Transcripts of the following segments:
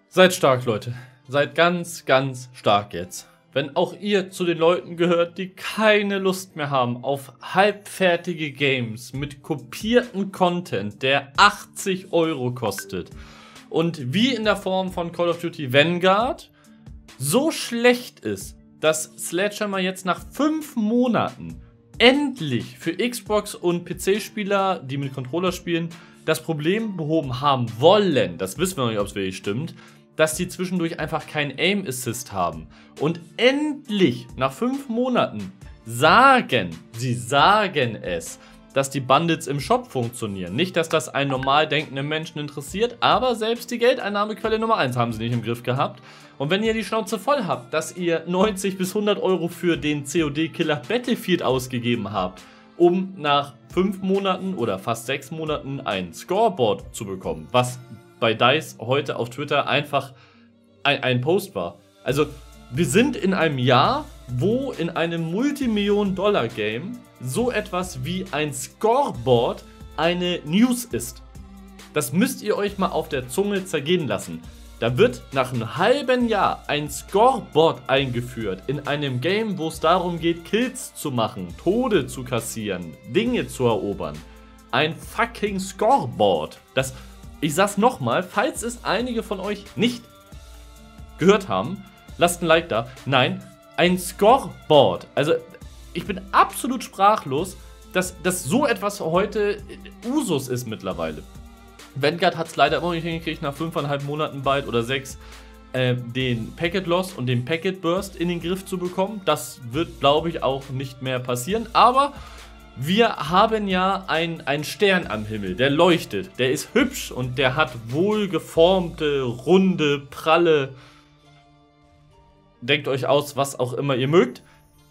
Seid stark, Leute. Seid ganz, ganz stark jetzt. Wenn auch ihr zu den Leuten gehört, die keine Lust mehr haben auf halbfertige Games mit kopierten Content, der 80 € kostet und wie in der Form von Call of Duty Vanguard so schlecht ist, dass Sledgehammer jetzt nach 5 Monaten endlich für Xbox und PC-Spieler, die mit Controller spielen, das Problem behoben haben wollen, das wissen wir noch nicht, ob es wirklich stimmt, dass die zwischendurch einfach keinen Aim Assist haben. Und endlich, nach 5 Monaten, sagen es, dass die Bandits im Shop funktionieren. Nicht, dass das einen normal denkenden Menschen interessiert, aber selbst die Geldeinnahmequelle Nummer 1 haben sie nicht im Griff gehabt. Und wenn ihr die Schnauze voll habt, dass ihr 90 bis 100 € für den COD-Killer Battlefield ausgegeben habt, um nach 5 Monaten oder fast 6 Monaten ein Scoreboard zu bekommen, was bei DICE heute auf Twitter einfach ein Post war. Also, wir sind in einem Jahr, wo in einem Multimillion-Dollar-Game so etwas wie ein Scoreboard eine News ist. Das müsst ihr euch mal auf der Zunge zergehen lassen. Da wird nach einem halben Jahr ein Scoreboard eingeführt in einem Game, wo es darum geht, Kills zu machen, Tode zu kassieren, Dinge zu erobern. Ein fucking Scoreboard. Ich sag's nochmal, falls es einige von euch nicht gehört haben, lasst ein Like da. Nein, ein Scoreboard. Also, ich bin absolut sprachlos, dass so etwas heute Usus ist mittlerweile. Vanguard hat es leider immer noch nicht hingekriegt, nach 5,5 Monaten bald oder 6 den Packet Loss und den Packet Burst in den Griff zu bekommen. Das wird, glaube ich, auch nicht mehr passieren. Aber wir haben ja einen Stern am Himmel, der leuchtet, der ist hübsch und der hat wohlgeformte, runde, pralle, denkt euch aus, was auch immer ihr mögt,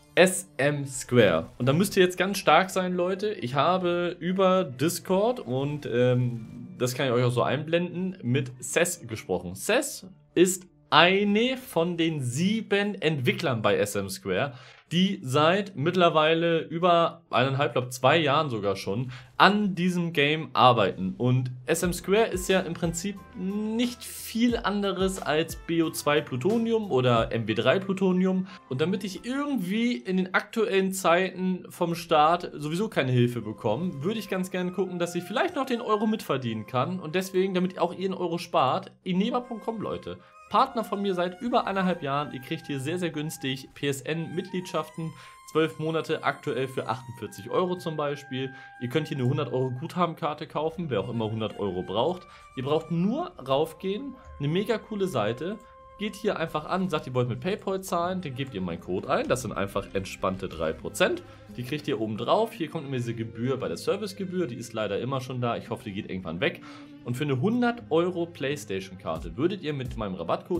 SM Square. Und da müsst ihr jetzt ganz stark sein, Leute. Ich habe über Discord und das kann ich euch auch so einblenden, mit Cess gesprochen. Cess ist eine von den 7 Entwicklern bei SM Square, die seit mittlerweile über 1,5, glaube 2 Jahren sogar schon an diesem Game arbeiten. Und SM Square ist ja im Prinzip nicht viel anderes als BO2 Plutonium oder MB3 Plutonium. Und damit ich irgendwie in den aktuellen Zeiten vom Staat sowieso keine Hilfe bekomme, würde ich ganz gerne gucken, dass ich vielleicht noch den Euro mitverdienen kann. Und deswegen, damit auch ihr einen Euro spart, ineba.com, Leute. Partner von mir seit über 1,5 Jahren. Ihr kriegt hier sehr, sehr günstig PSN-Mitgliedschaften. 12 Monate aktuell für 48 € zum Beispiel. Ihr könnt hier eine 100 € Guthabenkarte kaufen, wer auch immer 100 € braucht. Ihr braucht nur raufgehen, eine mega coole Seite. Geht hier einfach an, sagt, ihr wollt mit PayPal zahlen, dann gebt ihr meinen Code ein. Das sind einfach entspannte 3%. Die kriegt ihr oben drauf. Hier kommt immer diese Gebühr bei der Servicegebühr. Die ist leider immer schon da. Ich hoffe, die geht irgendwann weg. Und für eine 100 € PlayStation-Karte würdet ihr mit meinem Rabattcode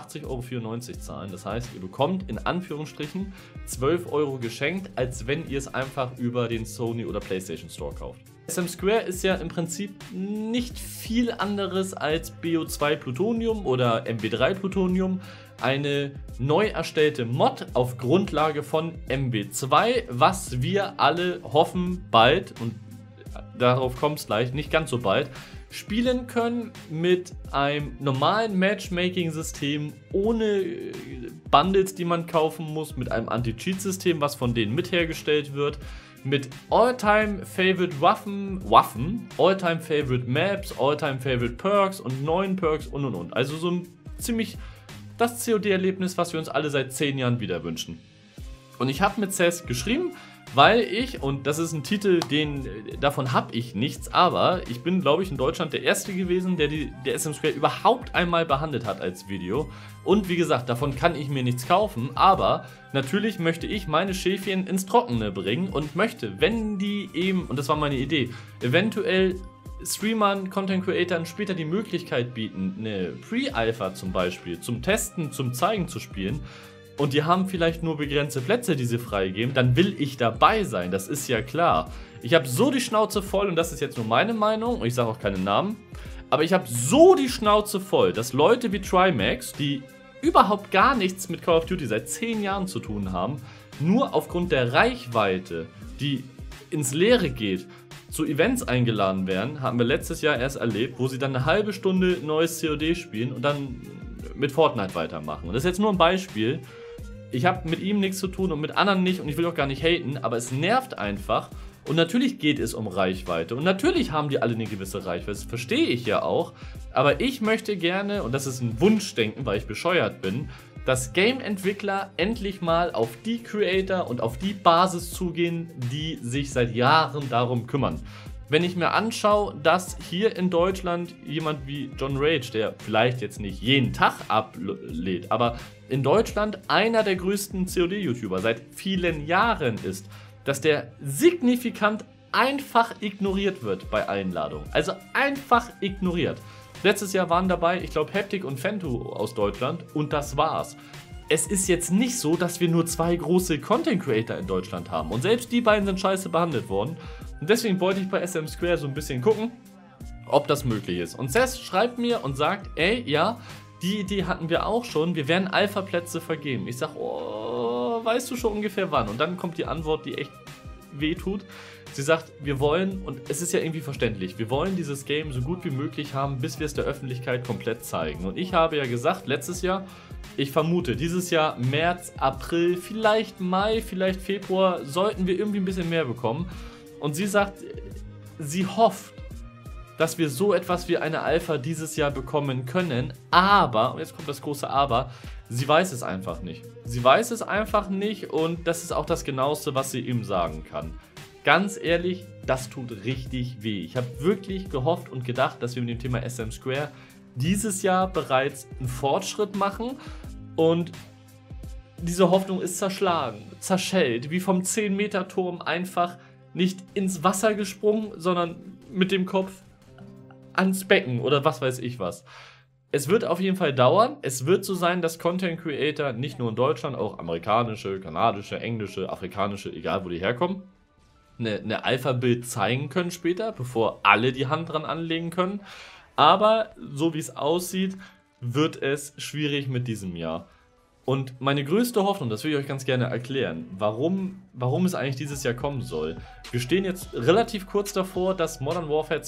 87,94 € zahlen. Das heißt, ihr bekommt in Anführungsstrichen 12 € geschenkt, als wenn ihr es einfach über den Sony oder PlayStation Store kauft. SM Square ist ja im Prinzip nicht viel anderes als BO2 Plutonium oder MB3 Plutonium. Eine neu erstellte Mod auf Grundlage von MB2, was wir alle hoffen bald, und darauf kommt es gleich, nicht ganz so bald, spielen können mit einem normalen Matchmaking-System ohne Bundles, die man kaufen muss, mit einem Anti-Cheat-System, was von denen mit hergestellt wird, mit All-Time-Favorite Waffen, All-Time-Favorite Maps, All-Time-Favorite Perks und neuen Perks und. Also so ein ziemlich das COD-Erlebnis, was wir uns alle seit 10 Jahren wieder wünschen. Und ich habe mit Cess geschrieben, weil ich, und das ist ein Titel, davon habe ich nichts, aber ich bin, glaube ich, in Deutschland der Erste gewesen, der SM Square überhaupt einmal behandelt hat als Video. Und wie gesagt, davon kann ich mir nichts kaufen, aber natürlich möchte ich meine Schäfchen ins Trockene bringen und möchte, wenn die eben, und das war meine Idee, eventuell Streamern, Content Creatern später die Möglichkeit bieten, eine Pre-Alpha zum Beispiel zum Testen, zum Zeigen zu spielen, und die haben vielleicht nur begrenzte Plätze, die sie freigeben, dann will ich dabei sein, das ist ja klar. Ich habe so die Schnauze voll, und das ist jetzt nur meine Meinung, und ich sage auch keine Namen, aber ich habe so die Schnauze voll, dass Leute wie Trimax, die überhaupt gar nichts mit Call of Duty seit 10 Jahren zu tun haben, nur aufgrund der Reichweite, die ins Leere geht, zu Events eingeladen werden, haben wir letztes Jahr erst erlebt, wo sie dann eine halbe Stunde neues COD spielen und dann mit Fortnite weitermachen. Und das ist jetzt nur ein Beispiel. Ich habe mit ihm nichts zu tun und mit anderen nicht und ich will auch gar nicht haten, aber es nervt einfach. Und natürlich geht es um Reichweite und natürlich haben die alle eine gewisse Reichweite, das verstehe ich ja auch. Aber ich möchte gerne, und das ist ein Wunschdenken, weil ich bescheuert bin, dass Game-Entwickler endlich mal auf die Creator und auf die Basis zugehen, die sich seit Jahren darum kümmern. Wenn ich mir anschaue, dass hier in Deutschland jemand wie John Rage, der vielleicht jetzt nicht jeden Tag ablädt, aber in Deutschland einer der größten COD-YouTuber seit vielen Jahren ist, dass der signifikant einfach ignoriert wird bei Einladungen. Also einfach ignoriert. Letztes Jahr waren dabei, ich glaube, Haptic und Fento aus Deutschland und das war's. Es ist jetzt nicht so, dass wir nur 2 große Content Creator in Deutschland haben und selbst die beiden sind scheiße behandelt worden. Und deswegen wollte ich bei SM Square so ein bisschen gucken, ob das möglich ist. Und Cess schreibt mir und sagt, ey, ja, die Idee hatten wir auch schon, wir werden Alpha-Plätze vergeben. Ich sag, oh, weißt du schon ungefähr wann? Und dann kommt die Antwort, die echt wehtut. Sie sagt, wir wollen, und es ist ja irgendwie verständlich, wir wollen dieses Game so gut wie möglich haben, bis wir es der Öffentlichkeit komplett zeigen. Und ich habe ja gesagt, letztes Jahr, ich vermute, dieses Jahr März, April, vielleicht Mai, vielleicht Februar, sollten wir irgendwie ein bisschen mehr bekommen. Und sie sagt, sie hofft, dass wir so etwas wie eine Alpha dieses Jahr bekommen können, aber, und jetzt kommt das große Aber, sie weiß es einfach nicht. Sie weiß es einfach nicht und das ist auch das Genaueste, was sie ihm sagen kann. Ganz ehrlich, das tut richtig weh. Ich habe wirklich gehofft und gedacht, dass wir mit dem Thema SM Square dieses Jahr bereits einen Fortschritt machen und diese Hoffnung ist zerschlagen, zerschellt, wie vom 10-Meter-Turm einfach nicht ins Wasser gesprungen, sondern mit dem Kopf ans Becken oder was weiß ich was. Es wird auf jeden Fall dauern. Es wird so sein, dass Content Creator nicht nur in Deutschland, auch amerikanische, kanadische, englische, afrikanische, egal wo die herkommen, eine Alpha-Bild zeigen können später, bevor alle die Hand dran anlegen können. Aber so wie es aussieht, wird es schwierig mit diesem Jahr. Und meine größte Hoffnung, das will ich euch ganz gerne erklären, warum es eigentlich dieses Jahr kommen soll. Wir stehen jetzt relativ kurz davor, dass Modern Warfare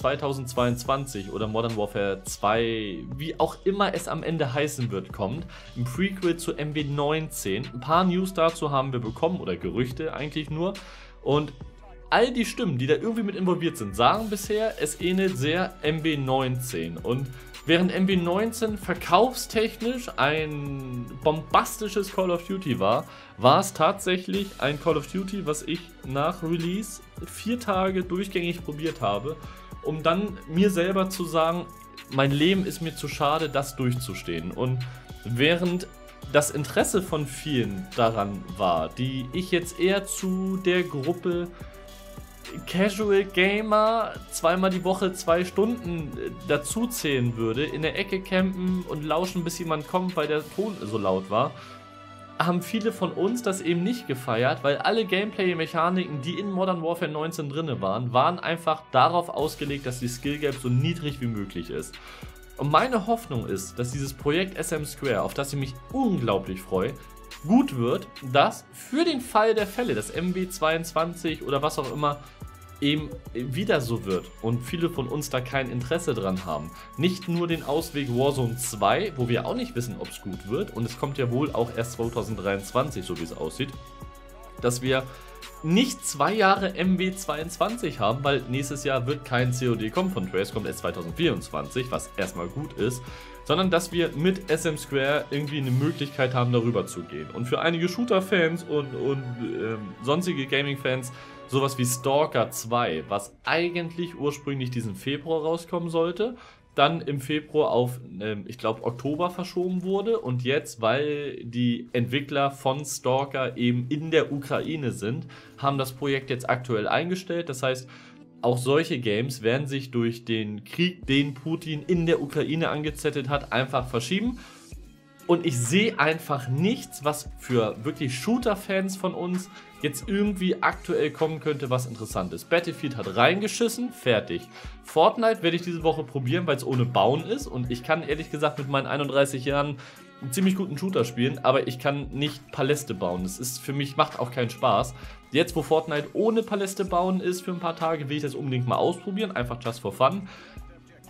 2022 oder Modern Warfare 2, wie auch immer es am Ende heißen wird, kommt. Ein Prequel zu MW19. Ein paar News dazu haben wir bekommen, oder Gerüchte eigentlich nur. Und all die Stimmen, die da irgendwie mit involviert sind, sagen bisher, es ähnelt sehr MW19. Und während MW19 verkaufstechnisch ein bombastisches Call of Duty war, war es tatsächlich ein Call of Duty, was ich nach Release 4 Tage durchgängig probiert habe, um dann mir selber zu sagen, mein Leben ist mir zu schade, das durchzustehen. Und während das Interesse von vielen daran war, die ich jetzt eher zu der Gruppe Casual Gamer zweimal die Woche 2 Stunden dazu zählen würde, in der Ecke campen und lauschen, bis jemand kommt, weil der Ton so laut war, haben viele von uns das eben nicht gefeiert, weil alle Gameplay-Mechaniken, die in Modern Warfare 19 drin waren einfach darauf ausgelegt, dass die Skill Gap so niedrig wie möglich ist. Und meine Hoffnung ist, dass dieses Projekt SM Square, auf das ich mich unglaublich freue, gut wird, dass für den Fall der Fälle, dass MW22 oder was auch immer eben wieder so wird und viele von uns da kein Interesse dran haben. Nicht nur den Ausweg Warzone 2, wo wir auch nicht wissen, ob es gut wird und es kommt ja wohl auch erst 2023, so wie es aussieht, dass wir nicht 2 Jahre MW22 haben, weil nächstes Jahr wird kein COD kommen von Trace, kommt erst 2024, was erstmal gut ist, sondern dass wir mit SM Square irgendwie eine Möglichkeit haben, darüber zu gehen. Und für einige Shooter-Fans und sonstige Gaming-Fans sowas wie Stalker 2, was eigentlich ursprünglich diesen Februar rauskommen sollte, dann im Februar auf, ich glaube, Oktober verschoben wurde und jetzt, weil die Entwickler von Stalker eben in der Ukraine sind, haben das Projekt jetzt aktuell eingestellt. Das heißt, auch solche Games werden sich durch den Krieg, den Putin in der Ukraine angezettelt hat, einfach verschieben. Und ich sehe einfach nichts, was für wirklich Shooter-Fans von uns jetzt irgendwie aktuell kommen könnte, was interessant ist. Battlefield hat reingeschissen, fertig. Fortnite werde ich diese Woche probieren, weil es ohne Bauen ist. Und ich kann ehrlich gesagt mit meinen 31 Jahren einen ziemlich guten Shooter spielen, aber ich kann nicht Paläste bauen. Das ist für mich, macht auch keinen Spaß. Jetzt, wo Fortnite ohne Paläste bauen ist für ein paar Tage, will ich das unbedingt mal ausprobieren, einfach just for fun.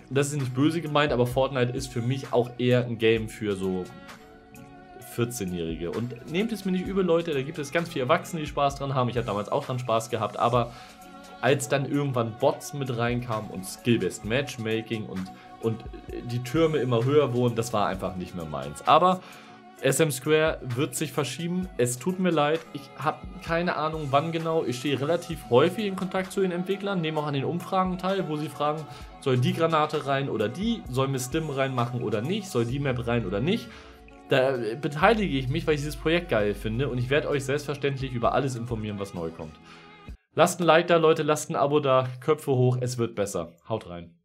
das ist nicht böse gemeint, aber Fortnite ist für mich auch eher ein Game für so 14-Jährige. Und nehmt es mir nicht übel, Leute, da gibt es ganz viele Erwachsene, die Spaß dran haben. Ich habe damals auch dran Spaß gehabt, aber als dann irgendwann Bots mit reinkamen und Skill-Based Matchmaking und die Türme immer höher wurden, das war einfach nicht mehr meins. Aber SM Square wird sich verschieben. Es tut mir leid, ich habe keine Ahnung wann genau. Ich stehe relativ häufig in Kontakt zu den Entwicklern, nehme auch an den Umfragen teil, wo sie fragen, soll die Granate rein oder die, soll mir Stim reinmachen oder nicht, soll die Map rein oder nicht. Da beteilige ich mich, weil ich dieses Projekt geil finde und ich werde euch selbstverständlich über alles informieren, was neu kommt. Lasst ein Like da, Leute, lasst ein Abo da, Köpfe hoch, es wird besser. Haut rein.